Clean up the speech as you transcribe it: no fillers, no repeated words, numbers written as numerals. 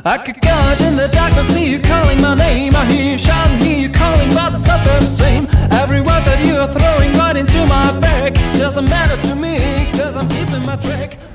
I could guard in the darkness, see you calling my name. I hear you shouting, hear you calling, but it's not the same. Every word that you are throwing right into my back doesn't matter to me, cause I'm keeping my track.